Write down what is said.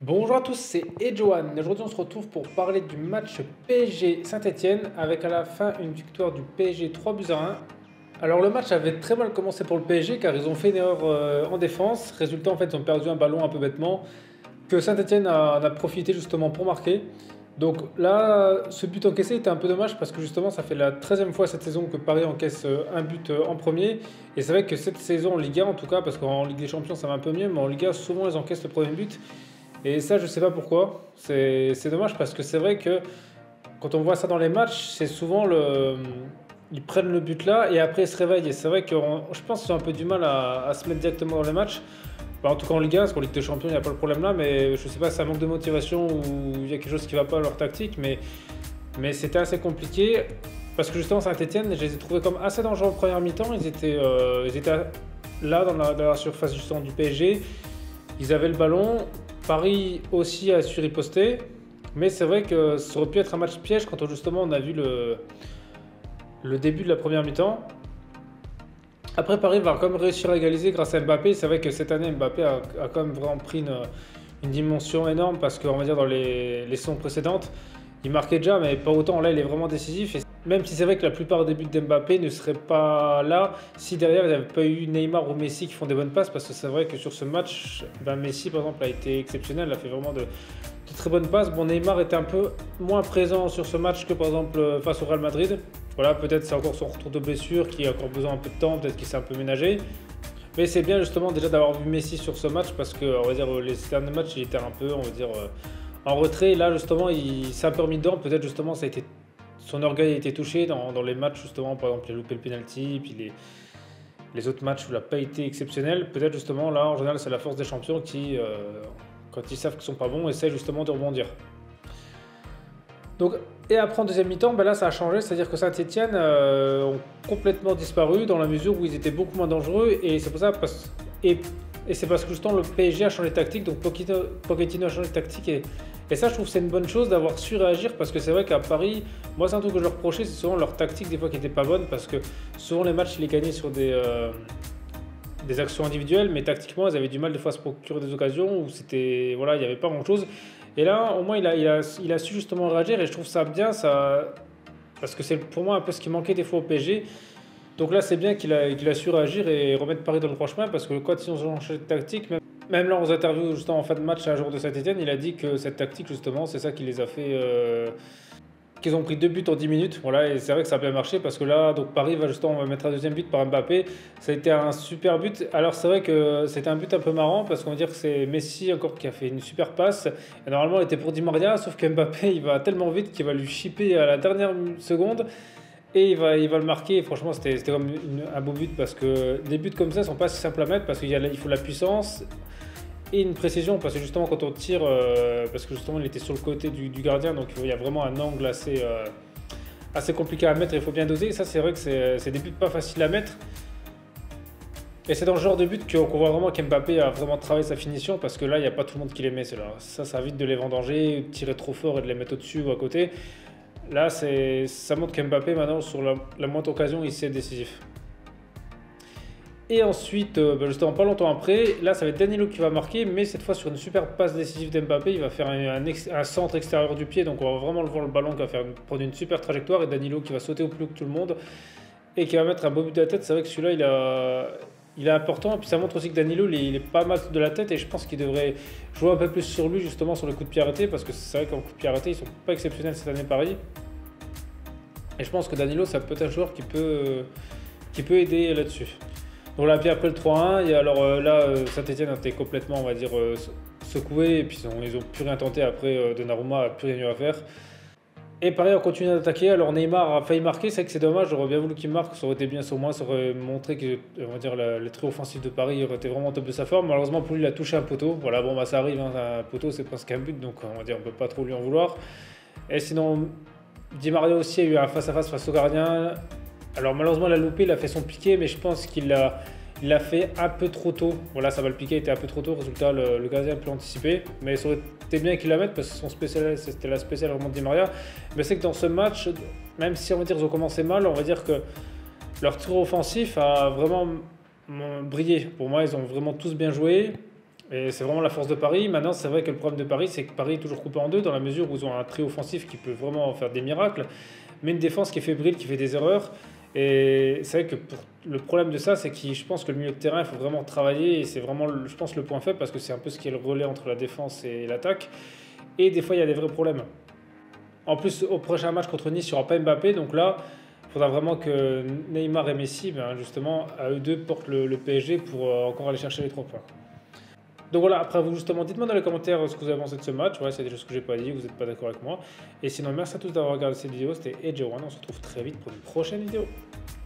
Bonjour à tous, c'est Edjoan. Aujourd'hui, on se retrouve pour parler du match PSG Saint-Etienne avec à la fin une victoire du PSG 3 buts à 1. Alors, le match avait très mal commencé pour le PSG car ils ont fait une erreur en défense. Résultat, en fait, ils ont perdu un ballon un peu bêtement que Saint-Etienne a profité justement pour marquer. Donc là, ce but encaissé était un peu dommage parce que justement, ça fait la 13e fois cette saison que Paris encaisse un but en premier. Et c'est vrai que cette saison en Ligue 1, en tout cas, parce qu'en Ligue des Champions, ça va un peu mieux, mais en Ligue 1, souvent, ils encaissent le premier but. Et ça, je sais pas pourquoi. C'est dommage parce que c'est vrai que quand on voit ça dans les matchs, c'est souvent ils prennent le but là et après ils se réveillent. Et c'est vrai que je pense qu'ils ont un peu du mal à se mettre directement dans les matchs. Bah, en tout cas en Ligue 1, parce qu'en Ligue des Champions, il n'y a pas le problème là. Mais je sais pas si ça manque de motivation ou il y a quelque chose qui va pas à leur tactique. Mais c'était assez compliqué. Parce que justement, Saint-Etienne, je les ai trouvés comme assez dangereux en première mi-temps. Ils étaient là dans la surface justement du PSG. Ils avaient le ballon. Paris aussi a su riposter, mais c'est vrai que ça aurait pu être un match piège quand justement on a vu le début de la première mi-temps. Après, Paris va quand même réussir à égaliser grâce à Mbappé. C'est vrai que cette année, Mbappé a quand même vraiment pris une dimension énorme parce qu'on va dire dans les saisons précédentes, il marquait déjà, mais pas autant. Là, il est vraiment décisif. Et même si c'est vrai que la plupart des buts d'Mbappé ne seraient pas là, si derrière il n'y avait pas eu Neymar ou Messi qui font des bonnes passes, parce que c'est vrai que sur ce match, Messi par exemple a été exceptionnel, a fait vraiment de très bonnes passes. Bon, Neymar était un peu moins présent sur ce match que par exemple face au Real Madrid. Voilà, peut-être c'est encore son retour de blessure qui a encore besoin un peu de temps, peut-être qu'il s'est un peu ménagé. Mais c'est bien justement déjà d'avoir vu Messi sur ce match parce que on va dire les derniers matchs il était un peu on va dire en retrait. Et là justement il s'est un peu remis dedans. Peut-être justement ça a été son orgueil a été touché dans les matchs justement par exemple il a loupé le penalty puis les autres matchs où il n'a pas été exceptionnel. Peut-être justement là en général c'est la force des champions qui quand ils savent qu'ils sont pas bons essaient justement de rebondir. Donc, et après en deuxième mi-temps, ben là ça a changé, c'est-à-dire que Saint-Etienne ont complètement disparu dans la mesure où ils étaient beaucoup moins dangereux et c'est pour ça et c'est parce que justement le PSG a changé de tactique, donc Pochettino a changé de tactique et ça je trouve que c'est une bonne chose d'avoir su réagir parce que c'est vrai qu'à Paris, moi c'est un truc que je leur reprochais, c'est souvent leur tactique des fois qui n'était pas bonne parce que souvent les matchs ils les gagnaient sur des actions individuelles, mais tactiquement ils avaient du mal des fois à se procurer des occasions où c'était voilà il n'y avait pas grand-chose. Et là, au moins, il a su justement réagir et je trouve ça bien, parce que c'est pour moi un peu ce qui manquait des fois au PSG. Donc là, c'est bien qu'il a su réagir et remettre Paris dans le droit chemin parce que quand ils ont changé de tactique, même là, aux interviews justement en fin de match à un jour de Saint-Etienne, il a dit que cette tactique, justement, c'est ça qui les a fait. Qu'ils ont pris 2 buts en 10 minutes. Voilà, et c'est vrai que ça a bien marché parce que là, donc Paris va justement mettre un deuxième but par Mbappé. Ça a été un super but. Alors c'est vrai que c'était un but un peu marrant parce qu'on va dire que c'est Messi encore qui a fait une super passe. Et normalement, il était pour Di Maria, sauf que Mbappé, il va tellement vite qu'il va lui chipper à la dernière seconde. Et il va le marquer. Et franchement, c'était comme un beau but parce que des buts comme ça ne sont pas si simples à mettre parce qu'il faut la puissance et une précision parce que justement quand on tire parce que justement il était sur le côté du gardien donc il y a vraiment un angle assez compliqué à mettre et il faut bien doser et ça c'est vrai que c'est des buts pas faciles à mettre et c'est dans le genre de but qu'on voit vraiment qu'Mbappé a vraiment travaillé sa finition parce que là il n'y a pas tout le monde qui les met ceux-là. Ça évite de les vendanger, tirer trop fort et de les mettre au-dessus ou à côté. Là ça montre qu'Mbappé maintenant sur la moindre occasion il sait décisif. Et ensuite, justement pas longtemps après, là ça va être Danilo qui va marquer, mais cette fois sur une super passe décisive d'Mbappé, il va faire un centre extérieur du pied, donc on va vraiment le voir le ballon qui va prendre une super trajectoire et Danilo qui va sauter au plus haut que tout le monde et qui va mettre un beau but de la tête. C'est vrai que celui-là il est important, et puis ça montre aussi que Danilo il est pas mal de la tête et je pense qu'il devrait jouer un peu plus sur lui justement sur les coups de pied arrêtés parce que c'est vrai qu'en coups de pied arrêtés ils sont pas exceptionnels cette année Paris. Et je pense que Danilo ça peut être un joueur qui peut aider là-dessus. Donc là, puis après le 3-1, et alors Saint-Etienne a été complètement, on va dire, secoué, et puis ils ont plus rien tenté après, Donnarumma a plus rien eu à faire. Et pareil, on continue d'attaquer, alors Neymar a failli marquer, c'est vrai que c'est dommage, j'aurais bien voulu qu'il marque, ça aurait été bien, au moins ça aurait montré que, on va dire, le trio offensif de Paris aurait été vraiment au top de sa forme. Malheureusement pour lui, il a touché un poteau, voilà, bon bah ça arrive, hein, un poteau c'est presque un but, donc on va dire, on peut pas trop lui en vouloir. Et sinon, Di Maria aussi a eu un face-à-face face au gardien. Alors malheureusement, il a loupé, il a fait son piqué, mais je pense qu'il l'a fait un peu trop tôt. Voilà, ça va le piquer, était un peu trop tôt. Résultat, le gardien a pu l'anticiper. Mais ça aurait été bien qu'il la mette parce que son spécial, c'était la spéciale vraiment de Di Maria. Mais c'est que dans ce match, même si on va dire qu'ils ont commencé mal, on va dire que leur trio offensif a vraiment brillé. Pour moi, ils ont vraiment tous bien joué. Et c'est vraiment la force de Paris. Maintenant, c'est vrai que le problème de Paris, c'est que Paris est toujours coupé en deux dans la mesure où ils ont un trio offensif qui peut vraiment faire des miracles, mais une défense qui est fébrile, qui fait des erreurs. Et c'est vrai que le problème de ça, c'est que je pense que le milieu de terrain, il faut vraiment travailler. Et c'est vraiment, je pense, le point faible parce que c'est un peu ce qui est le relais entre la défense et l'attaque. Et des fois, il y a des vrais problèmes. En plus, au prochain match contre Nice, il n'y aura pas Mbappé. Donc là, il faudra vraiment que Neymar et Messi, ben, justement, à eux deux, portent le PSG pour encore aller chercher les 3 points. Donc voilà, après vous justement, dites-moi dans les commentaires ce que vous avez pensé de ce match, ouais, c'est des choses que j'ai pas dit, vous n'êtes pas d'accord avec moi. Et sinon, merci à tous d'avoir regardé cette vidéo, c'était AJ1, on se retrouve très vite pour une prochaine vidéo.